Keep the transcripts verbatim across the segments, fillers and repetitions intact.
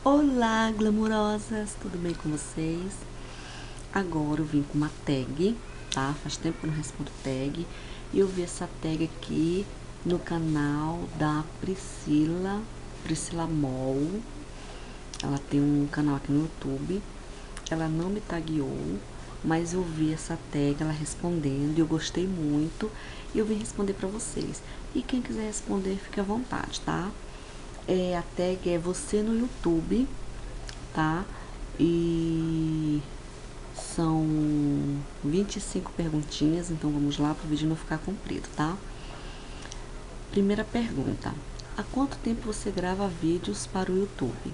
Olá, glamurosas, tudo bem com vocês? Agora eu vim com uma tag, tá? Faz tempo que eu não respondo tag. E eu vi essa tag aqui no canal da Priscila, Priscila Mol. Ela tem um canal aqui no YouTube. Ela não me tagueou, mas eu vi essa tag, ela respondendo, e eu gostei muito. E eu vim responder pra vocês. E quem quiser responder, fique à vontade, tá? É, a tag é você no YouTube, tá? E são vinte e cinco perguntinhas, então vamos lá para o vídeo não ficar comprido, tá? Primeira pergunta: há quanto tempo você grava vídeos para o YouTube?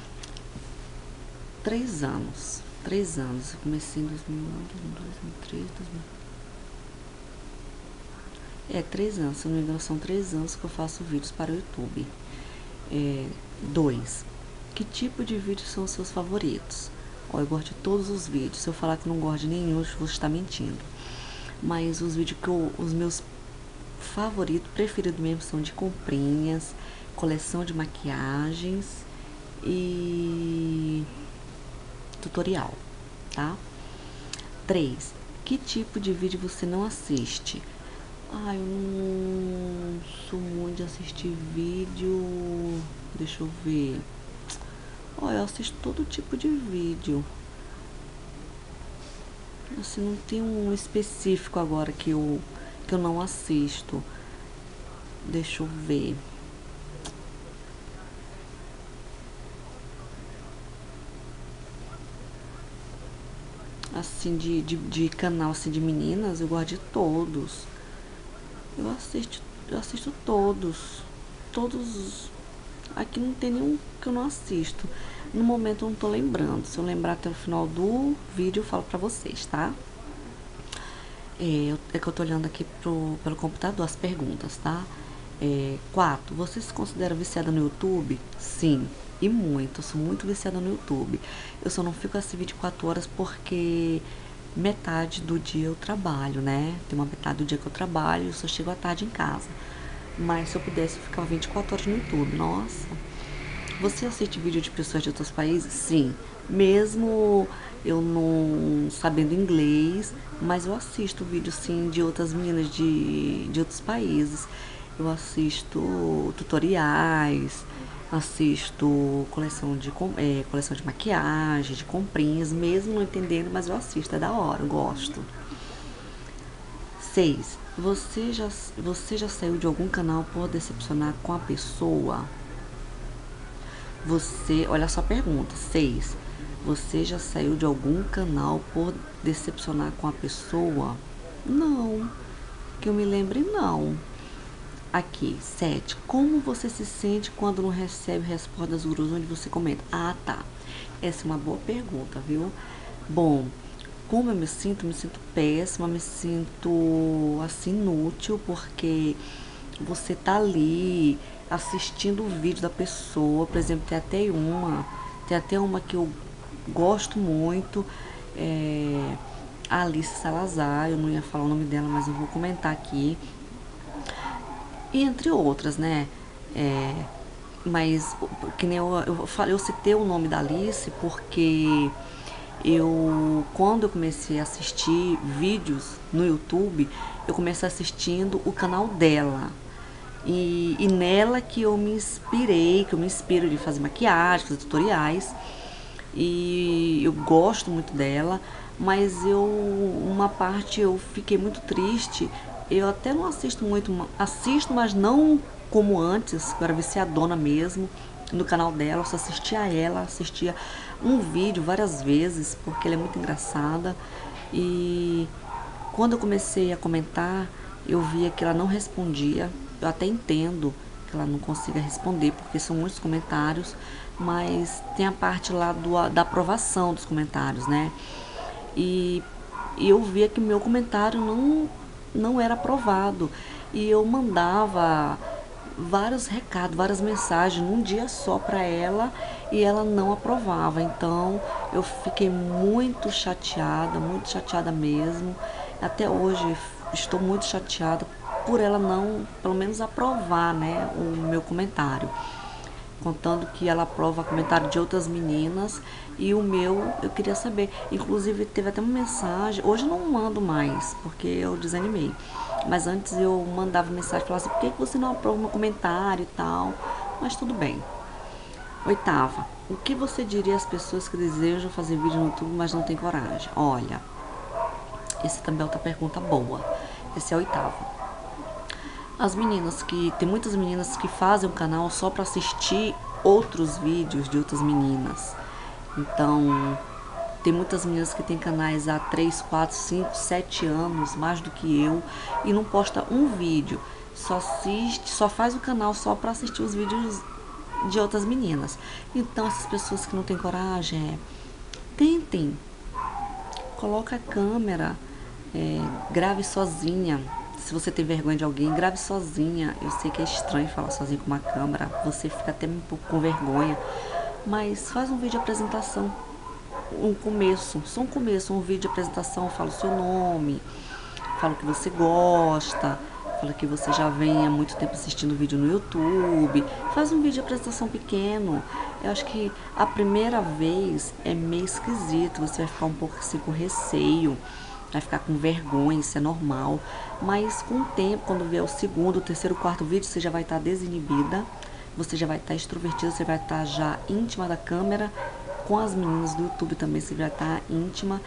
Três anos. Três anos. Eu comecei em dois mil e um, dois mil e três, dois mil... É, três anos. Se eu não me engano, são três anos que eu faço vídeos para o YouTube. É, dois. Que tipo de vídeos são os seus favoritos? Ó, eu gosto de todos os vídeos. Se eu falar que não gosto de nenhum, eu vou estar mentindo. Mas os vídeos que eu, os meus favoritos, preferidos mesmo, são de comprinhas, coleção de maquiagens e tutorial, tá? Três. Que tipo de vídeo você não assiste? Ah, eu não sou muito de assistir vídeo. Deixa eu ver. Ó, eu assisto todo tipo de vídeo. Assim, não tem um específico agora que eu, que eu não assisto. Deixa eu ver. Assim, de, de, de canal assim, de meninas, eu gosto de todos. Eu assisto, eu assisto todos. Todos. Aqui não tem nenhum que eu não assisto. No momento eu não tô lembrando. Se eu lembrar até o final do vídeo, eu falo pra vocês, tá? É, é que eu tô olhando aqui pro, pelo computador as perguntas, tá? É, quatro. Você se considera viciada no YouTube? Sim, e muito. Eu sou muito viciada no YouTube. Eu só não fico assim vinte e quatro horas porque metade do dia eu trabalho, né? Tem uma metade do dia que eu trabalho e eu só chego à tarde em casa. Mas se eu pudesse, eu ficava vinte e quatro horas no YouTube. Nossa. Você assiste vídeo de pessoas de outros países? Sim. Mesmo eu não sabendo inglês, mas eu assisto vídeo sim de outras meninas de, de outros países. Eu assisto tutoriais, assisto coleção de, é, coleção de maquiagem, de comprinhas, mesmo não entendendo, mas eu assisto, é da hora, eu gosto. Seis. Você já, você já saiu de algum canal por decepcionar com a pessoa? Você, olha só a pergunta. Seis. Você já saiu de algum canal por decepcionar com a pessoa? Não. Que eu me lembre, não. Aqui, sete. Como você se sente quando não recebe resposta das gurus onde você comenta? Ah, tá. Essa é uma boa pergunta, viu? Bom, como eu me sinto? Me sinto péssima, me sinto assim inútil, porque você tá ali assistindo o vídeo da pessoa. Por exemplo, tem até uma, tem até uma que eu gosto muito, é, a Alice Salazar. Eu não ia falar o nome dela, mas eu vou comentar aqui. E entre outras, né? É, mas que nem eu, eu falei, eu citei o nome da Alice porque eu, quando eu comecei a assistir vídeos no YouTube, eu comecei assistindo o canal dela. E, e nela que eu me inspirei, que eu me inspiro de fazer maquiagem, fazer tutoriais. E eu gosto muito dela, mas eu, uma parte eu fiquei muito triste. Eu até não assisto muito, assisto, mas não como antes, que eu era viciadona mesmo no canal dela. Eu só assistia a ela, assistia um vídeo várias vezes, porque ela é muito engraçada. E quando eu comecei a comentar, eu via que ela não respondia. Eu até entendo que ela não consiga responder, porque são muitos comentários, mas tem a parte lá do, da aprovação dos comentários, né? E, e eu via que meu comentário não, não era aprovado. E eu mandava vários recados, várias mensagens num dia só para ela e ela não aprovava. Então eu fiquei muito chateada, muito chateada mesmo. Até hoje estou muito chateada por ela não, pelo menos, aprovar, né, o meu comentário. contando que ela aprova comentário de outras meninas. E o meu, eu queria saber. Inclusive, teve até uma mensagem. Hoje eu não mando mais, porque eu desanimei. Mas antes eu mandava mensagem e falava assim: por que você não aprova meu comentário e tal? Mas tudo bem. Oitava, o que você diria às pessoas que desejam fazer vídeo no YouTube, mas não tem coragem? Olha, esse também é outra pergunta boa. Esse é a oitava. As meninas que... Tem muitas meninas que fazem um canal só para assistir outros vídeos de outras meninas. Então, tem muitas meninas que têm canais há três, quatro, cinco, sete anos, mais do que eu, e não posta um vídeo. Só assiste, só faz o canal só para assistir os vídeos de outras meninas. Então, essas pessoas que não têm coragem, é, tentem. Coloca a câmera, é, grave sozinha. Se você tem vergonha de alguém, grave sozinha. Eu sei que é estranho falar sozinho com uma câmera, você fica até um pouco com vergonha, mas faz um vídeo de apresentação, um começo, só um começo, um vídeo de apresentação, fala o seu nome, fala o que você gosta, fala que você já vem há muito tempo assistindo vídeo no YouTube, faz um vídeo de apresentação pequeno. Eu acho que a primeira vez é meio esquisito, você vai ficar um pouco assim com receio, vai ficar com vergonha, isso é normal, mas com o tempo, quando vier o segundo, o terceiro, o quarto vídeo, você já vai estar desinibida, você já vai estar extrovertida, você vai estar já íntima da câmera. Com as meninas do YouTube também você vai estar íntima.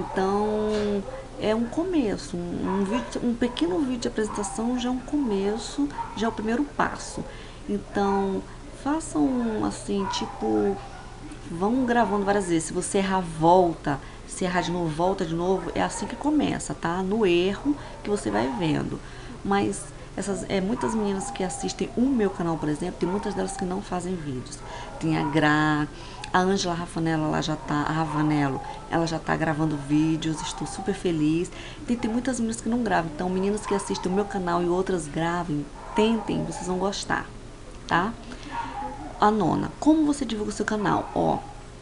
Então, é um começo, um, um, vídeo, um pequeno vídeo de apresentação já é um começo, já é o primeiro passo. Então, façam assim, tipo, vão gravando várias vezes. Se você errar, volta. Se errar de novo, volta de novo. É assim que começa, tá? No erro que você vai vendo. Mas essas, é, muitas meninas que assistem o meu canal, por exemplo, tem muitas delas que não fazem vídeos. Tem a Gra, a Ângela Rafanello, ela já tá, a Ravanello, ela já tá gravando vídeos, estou super feliz. Tem, tem muitas meninas que não gravam, então meninas que assistem o meu canal e outras gravem, tentem, vocês vão gostar, tá? A nona, como você divulga o seu canal? Ó,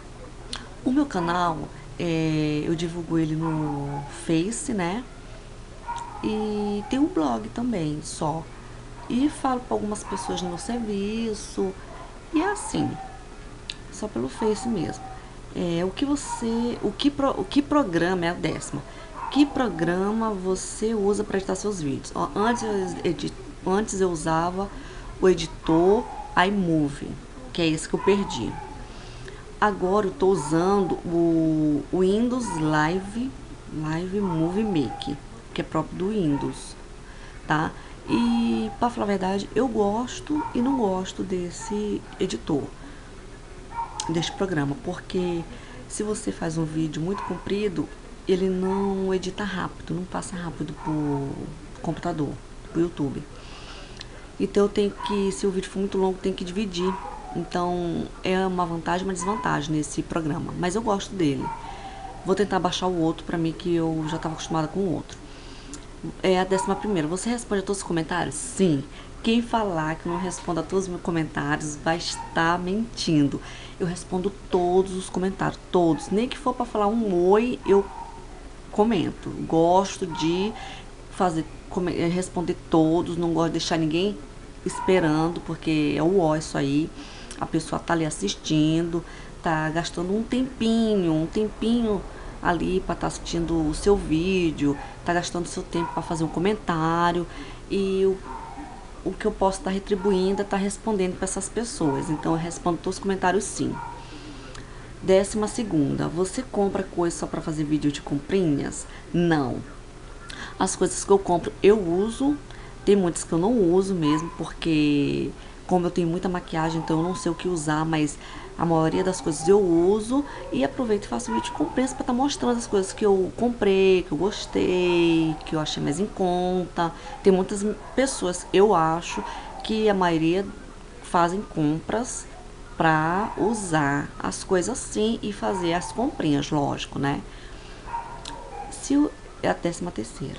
o meu canal, é, eu divulgo ele no Face, né? E tem um blog também, só. E falo para algumas pessoas no meu serviço. E é assim, só pelo Face mesmo. É, o que você, o que, pro, o que programa é a décima. Que programa você usa para editar seus vídeos? Ó, antes, eu edit, antes eu usava o editor iMovie, que é esse que eu perdi. Agora eu estou usando o, o Windows Live, Live Movie Maker, que é próprio do Windows, tá? E, para falar a verdade, eu gosto e não gosto desse editor, deste programa, porque se você faz um vídeo muito comprido, ele não edita rápido, não passa rápido pro computador, pro YouTube. Então eu tenho que, se o vídeo for muito longo, tem que dividir. Então é uma vantagem e uma desvantagem nesse programa, mas eu gosto dele. Vou tentar baixar o outro para mim, que eu já estava acostumada com o outro. É a décima primeira. Você responde a todos os comentários? Sim. Quem falar que não responda a todos os meus comentários vai estar mentindo. Eu respondo todos os comentários, todos. Nem que for para falar um oi, eu comento. Gosto de fazer, responder todos, não gosto de deixar ninguém esperando, porque é o ó isso aí. A pessoa tá ali assistindo, tá gastando um tempinho, um tempinho ali para estar tá assistindo o seu vídeo, tá gastando seu tempo para fazer um comentário, e o, o que eu posso estar tá retribuindo é estar tá respondendo para essas pessoas. Então eu respondo todos os comentários, sim. Décima segunda, você compra coisas só para fazer vídeo de comprinhas? Não. As coisas que eu compro eu uso, tem muitas que eu não uso mesmo, porque como eu tenho muita maquiagem, então eu não sei o que usar, mas a maioria das coisas eu uso e aproveito e faço vídeo de compras para estar tá mostrando as coisas que eu comprei, que eu gostei, que eu achei mais em conta. Tem muitas pessoas, eu acho, que a maioria fazem compras para usar as coisas assim e fazer as comprinhas, lógico, né? Se o, é a décima terceira.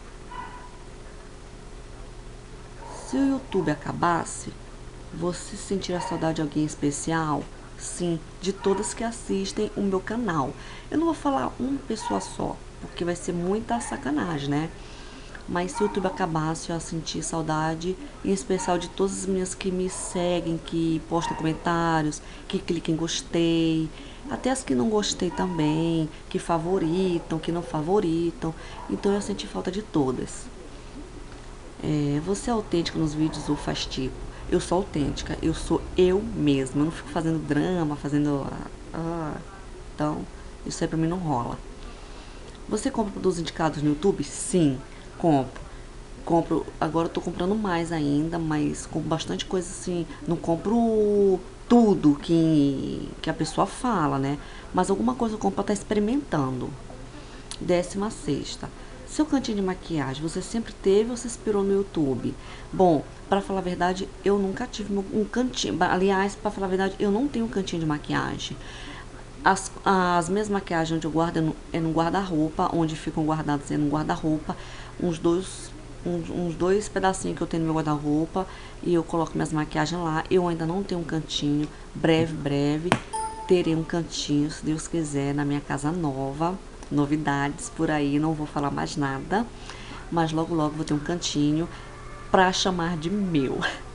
Se o YouTube acabasse, você sentirá saudade de alguém especial? Sim, de todas que assistem o meu canal. Eu não vou falar uma pessoa só, porque vai ser muita sacanagem, né? Mas se o YouTube acabasse, eu ia sentir saudade, em especial de todas as meninas que me seguem, que postam comentários, que clicam em gostei, até as que não gostei também, que favoritam, que não favoritam. Então eu ia sentir falta de todas. É, você é autêntica nos vídeos ou faz tipo? Eu sou autêntica, eu sou eu mesma, eu não fico fazendo drama, fazendo. Ah, então, isso aí pra mim não rola. Você compra produtos indicados no YouTube? Sim, compro. Compro, agora eu tô comprando mais ainda, mas compro bastante coisa assim. Não compro tudo que, que a pessoa fala, né? Mas alguma coisa eu compro pra estar experimentando. Décima sexta. Seu cantinho de maquiagem, você sempre teve ou você inspirou no YouTube? Bom, para falar a verdade, eu nunca tive um cantinho. Aliás, para falar a verdade, eu não tenho um cantinho de maquiagem. As, as minhas maquiagens onde eu guardo é no, é no guarda-roupa, onde ficam guardadas é no guarda-roupa, uns dois, uns, uns dois pedacinhos que eu tenho no meu guarda-roupa, e eu coloco minhas maquiagens lá. Eu ainda não tenho um cantinho, breve, breve, terei um cantinho, se Deus quiser, na minha casa nova. Novidades por aí, não vou falar mais nada, mas logo logo vou ter um cantinho pra chamar de meu.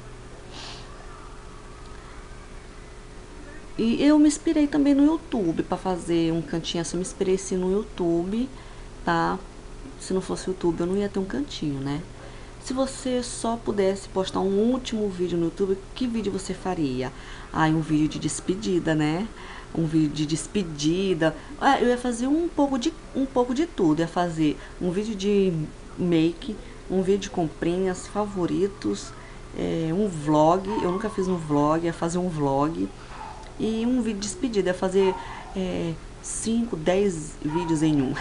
E eu me inspirei também no YouTube para fazer um cantinho assim, eu me inspirei sim no YouTube, tá? Se não fosse o YouTube, eu não ia ter um cantinho, né? Se você só pudesse postar um último vídeo no YouTube, que vídeo você faria? Ah, um vídeo de despedida, né? Um vídeo de despedida. Ah, eu ia fazer um pouco de, um pouco de tudo. Eu ia fazer um vídeo de make, um vídeo de comprinhas, favoritos, é, um vlog. Eu nunca fiz um vlog, ia fazer um vlog. E um vídeo de despedida, ia fazer é, cinco, dez vídeos em um.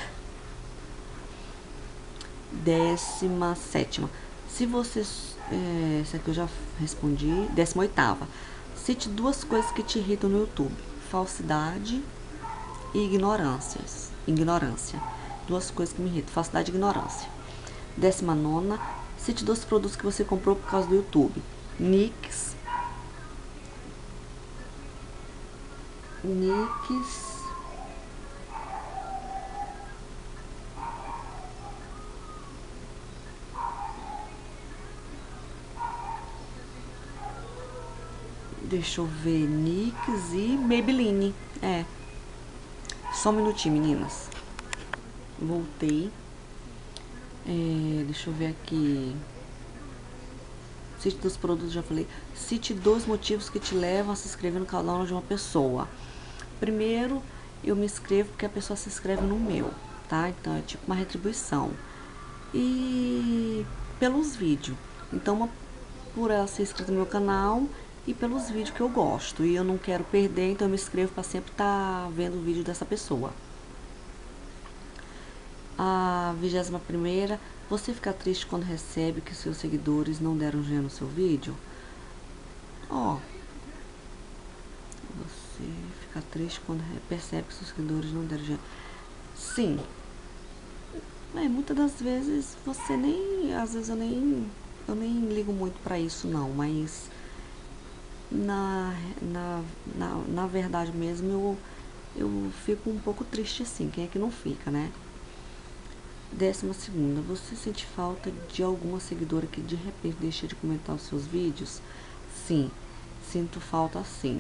Décima sétima. Se você. É, essa aqui eu já respondi. Décima oitava. Cite duas coisas que te irritam no YouTube: falsidade e ignorâncias. Ignorância. Duas coisas que me irritam: falsidade e ignorância. Décima nona. Cite dois produtos que você comprou por causa do YouTube: Nix. Nix. Deixa eu ver, Nix e Maybelline. É. Só um minutinho, meninas. Voltei. É, deixa eu ver aqui. Cite dos produtos, já falei. Cite dois motivos que te levam a se inscrever no canal de uma pessoa. Primeiro, eu me inscrevo porque a pessoa se inscreve no meu, tá? Então é tipo uma retribuição. E pelos vídeos. Então, uma, por ela ser inscrita no meu canal e pelos vídeos que eu gosto. E eu não quero perder, então eu me inscrevo para sempre estar tá vendo o vídeo dessa pessoa. A vigésima primeira, você fica triste quando recebe que seus seguidores não deram joinha no seu vídeo? Ó, você fica triste quando percebe que seus seguidores não deram joinha. Sim. É, muitas das vezes você nem, às vezes eu nem, eu nem ligo muito pra isso não, mas na, na, na, na verdade mesmo eu, eu fico um pouco triste sim, quem é que não fica, né? Décima segunda, você sente falta de alguma seguidora que de repente deixa de comentar os seus vídeos? Sim, sinto falta sim.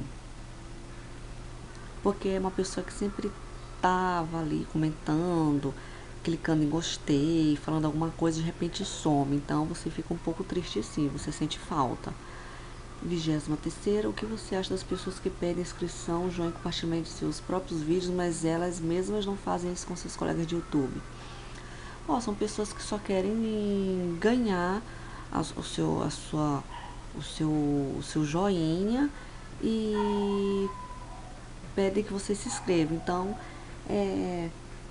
Porque é uma pessoa que sempre tava ali comentando, clicando em gostei, falando alguma coisa, de repente some. Então você fica um pouco triste sim, você sente falta. Vigésima terceira, o que você acha das pessoas que pedem inscrição, joinha e compartilhamento de seus próprios vídeos, mas elas mesmas não fazem isso com seus colegas de YouTube? Oh, são pessoas que só querem ganhar a, o, seu, a sua, o, seu, o seu joinha e pedem que você se inscreva. Então, é,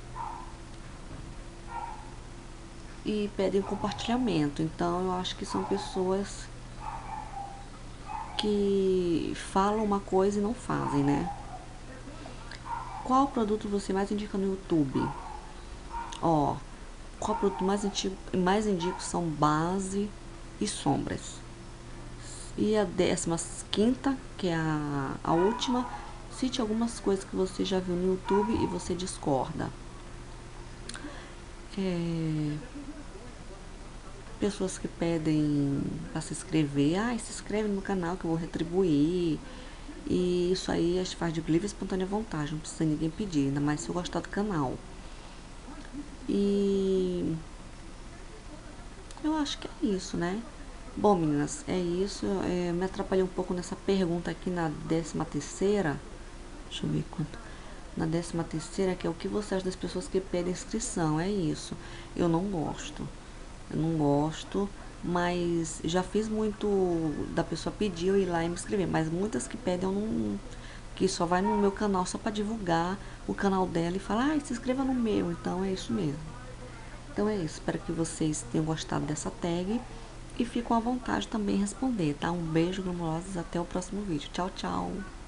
e pedem compartilhamento. Então, eu acho que são pessoas que falam uma coisa e não fazem, né? Qual produto você mais indica no YouTube? Ó, qual produto mais, antigo, mais indico são base e sombras. E a décima quinta, que é a, a última, cite algumas coisas que você já viu no YouTube e você discorda. É, pessoas que pedem para se inscrever, ah, se inscreve no meu canal que eu vou retribuir. E isso aí a gente faz de livre e espontânea vontade, não precisa ninguém pedir, ainda mais se eu gostar do canal. E eu acho que é isso, né? Bom, meninas, é isso. É, me atrapalhei um pouco nessa pergunta aqui na décima terceira. Deixa eu ver quanto. Na décima terceira, que é o que você acha das pessoas que pedem inscrição? É isso. Eu não gosto. Eu não gosto, mas já fiz muito da pessoa pedir eu ir lá e me inscrever. Mas muitas que pedem eu não. Que só vai no meu canal só para divulgar o canal dela e falar, ah, se inscreva no meu. Então é isso mesmo. Então é isso. Espero que vocês tenham gostado dessa tag. E fiquem à vontade também em responder, tá? Um beijo, glamourosos. Até o próximo vídeo. Tchau, tchau.